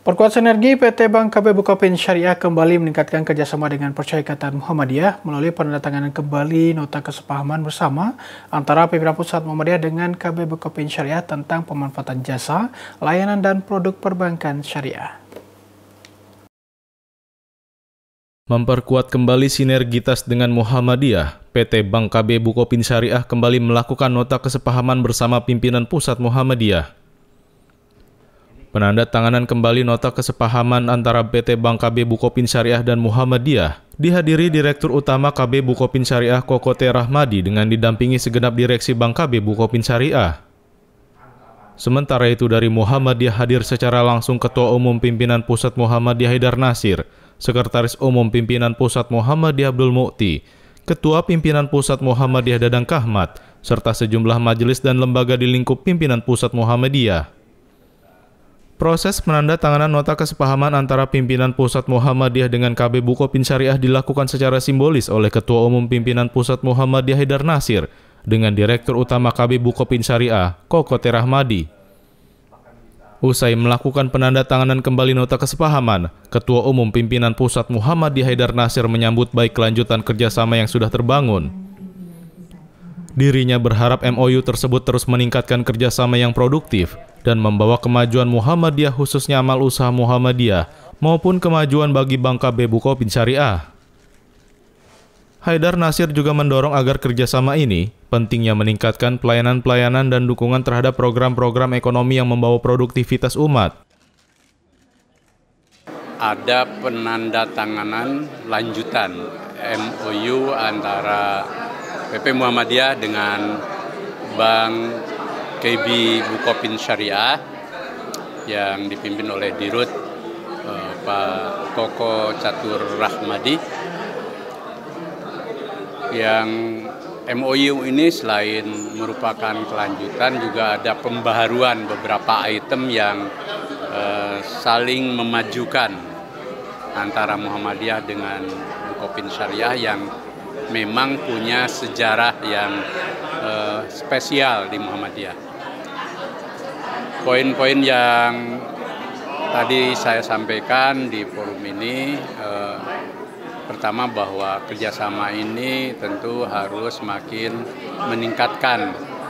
Perkuat sinergi PT Bank KB Bukopin Syariah kembali meningkatkan kerjasama dengan Persyarikatan Muhammadiyah melalui penandatanganan kembali nota kesepahaman bersama antara pimpinan pusat Muhammadiyah dengan KB Bukopin Syariah tentang pemanfaatan jasa, layanan dan produk perbankan syariah. Memperkuat kembali sinergitas dengan Muhammadiyah, PT Bank KB Bukopin Syariah kembali melakukan nota kesepahaman bersama pimpinan pusat Muhammadiyah. Penandatanganan kembali nota kesepahaman antara PT Bank KB Bukopin Syariah dan Muhammadiyah dihadiri Direktur Utama KB Bukopin Syariah Kokote Rahmadi dengan didampingi segenap direksi Bank KB Bukopin Syariah. Sementara itu dari Muhammadiyah hadir secara langsung Ketua Umum Pimpinan Pusat Muhammadiyah Haidar Nasir, Sekretaris Umum Pimpinan Pusat Muhammadiyah Abdul Mukti, Ketua Pimpinan Pusat Muhammadiyah Dadang Kahmat, serta sejumlah majelis dan lembaga di lingkup Pimpinan Pusat Muhammadiyah. Proses penandatanganan nota kesepahaman antara pimpinan Pusat Muhammadiyah dengan KB Bukopin Syariah dilakukan secara simbolis oleh Ketua Umum Pimpinan Pusat Muhammadiyah Haidar Nasir dengan Direktur Utama KB Bukopin Syariah, Kokote Rahmadi. Usai melakukan penandatanganan kembali nota kesepahaman, Ketua Umum Pimpinan Pusat Muhammadiyah Haidar Nasir menyambut baik kelanjutan kerjasama yang sudah terbangun. Dirinya berharap MOU tersebut terus meningkatkan kerjasama yang produktif dan membawa kemajuan Muhammadiyah khususnya amal usaha Muhammadiyah maupun kemajuan bagi Bank KB Bukopin Syariah. Haidar Nasir juga mendorong agar kerjasama ini pentingnya meningkatkan pelayanan-pelayanan dan dukungan terhadap program-program ekonomi yang membawa produktivitas umat. Ada penandatanganan lanjutan MOU antara PP Muhammadiyah dengan Bank KB Bukopin Syariah yang dipimpin oleh Dirut Pak Koko Catur Rahmadi. Yang MOU ini selain merupakan kelanjutan juga ada pembaharuan beberapa item yang saling memajukan antara Muhammadiyah dengan Bukopin Syariah yang memang punya sejarah yang spesial di Muhammadiyah. Poin-poin yang tadi saya sampaikan di forum ini, pertama bahwa kerjasama ini tentu harus makin meningkatkan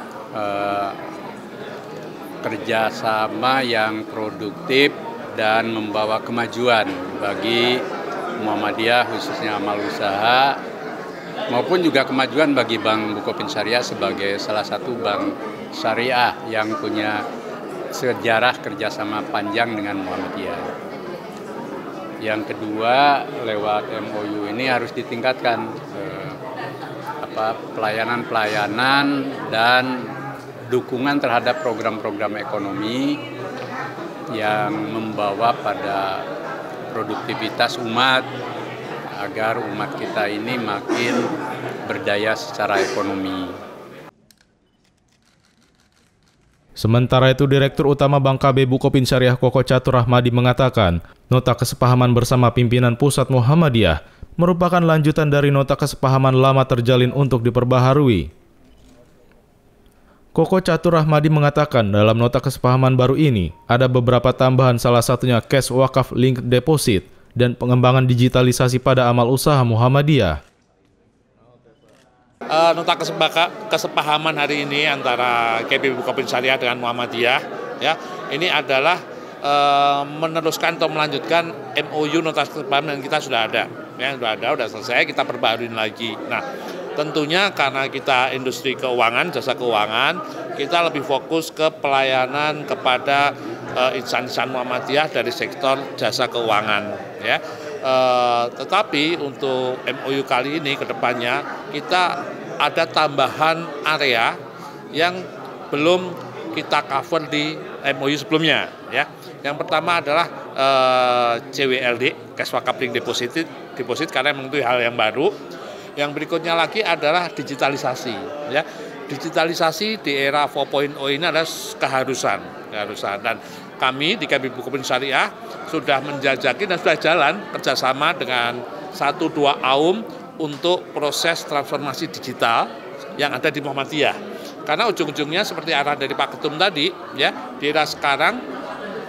kerjasama yang produktif dan membawa kemajuan bagi Muhammadiyah khususnya amal usaha maupun juga kemajuan bagi Bank Bukopin Syariah sebagai salah satu bank syariah yang punya sejarah kerjasama panjang dengan Muhammadiyah. Yang kedua, lewat MOU ini harus ditingkatkan pelayanan-pelayanan dan dukungan terhadap program-program ekonomi yang membawa pada produktivitas umat, agar umat kita ini makin berdaya secara ekonomi. Sementara itu, Direktur Utama Bank KB Bukopin Syariah Koko Catur Rahmadi mengatakan, nota kesepahaman bersama pimpinan Pusat Muhammadiyah merupakan lanjutan dari nota kesepahaman lama terjalin untuk diperbaharui. Koko Catur Rahmadi mengatakan dalam nota kesepahaman baru ini ada beberapa tambahan, salah satunya cash wakaf link deposit dan pengembangan digitalisasi pada amal usaha Muhammadiyah. Nota kesepahaman hari ini antara KB Bukopin Syariah dengan Muhammadiyah, ya, ini adalah meneruskan atau melanjutkan MOU nota kesepahaman yang kita sudah ada, ya, sudah selesai, kita perbaharuin lagi. Nah, tentunya karena kita industri keuangan, jasa keuangan, kita lebih fokus ke pelayanan kepada insan-insan Muhammadiyah dari sektor jasa keuangan, ya. Tetapi untuk MOU kali ini ke depannya kita ada tambahan area yang belum kita cover di MOU sebelumnya, ya. Yang pertama adalah CWLD, cash wakaf link deposit karena memang itu hal yang baru. Yang berikutnya lagi adalah digitalisasi, ya. Digitalisasi di era 4.0 ini adalah keharusan dan kami di KB Bukopin Syariah sudah menjajaki dan sudah jalan kerjasama dengan 1-2 AUM untuk proses transformasi digital yang ada di Muhammadiyah. Karena ujung-ujungnya seperti arah dari Pak Ketum tadi, ya, di era sekarang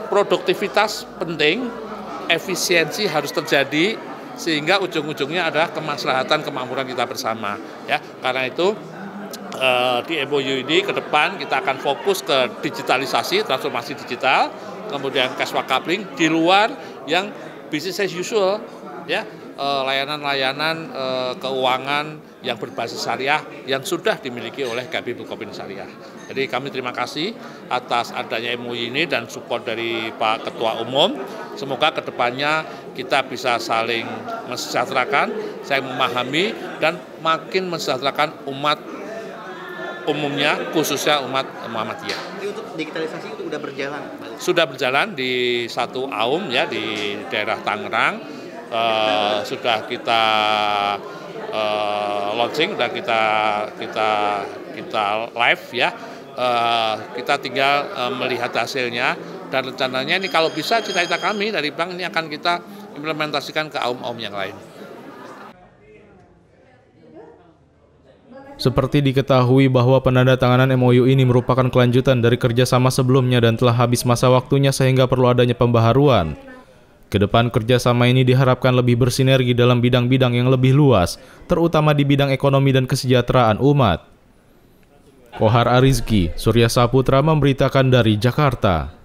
produktivitas penting, efisiensi harus terjadi, sehingga ujung-ujungnya adalah kemaslahatan kemakmuran kita bersama. Ya, karena itu di MOU ini ke depan kita akan fokus ke digitalisasi, transformasi digital, kemudian cash flow coupling di luar yang business as usual, ya, layanan-layanan keuangan yang berbasis syariah yang sudah dimiliki oleh KB Bukopin Syariah. Jadi kami terima kasih atas adanya MOU ini dan support dari Pak Ketua Umum. Semoga kedepannya kita bisa saling mensejahterakan, saya memahami dan makin mensejahterakan umat umumnya, khususnya umat Muhammadiyah. Jadi untuk digitalisasi itu sudah berjalan? Sudah berjalan di satu AUM ya, di daerah Tangerang. Sudah kita launching, sudah kita live ya. Kita tinggal melihat hasilnya dan rencananya ini kalau bisa cita-cita kami dari bank ini akan kita implementasikan ke AUM-AUM yang lain. Seperti diketahui bahwa penandatanganan MOU ini merupakan kelanjutan dari kerjasama sebelumnya dan telah habis masa waktunya sehingga perlu adanya pembaharuan. Kedepan kerjasama ini diharapkan lebih bersinergi dalam bidang-bidang yang lebih luas, terutama di bidang ekonomi dan kesejahteraan umat. Kohar Arizki, Surya Saputra memberitakan dari Jakarta.